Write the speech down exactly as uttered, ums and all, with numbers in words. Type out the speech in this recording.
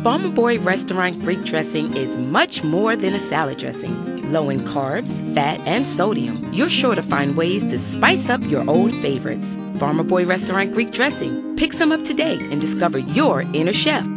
Farmerboy Restaurant Greek dressing is much more than a salad dressing. Low in carbs, fat, and sodium, you're sure to find ways to spice up your old favorites. Farmerboy Restaurant Greek dressing. Pick some up today and discover your inner chef.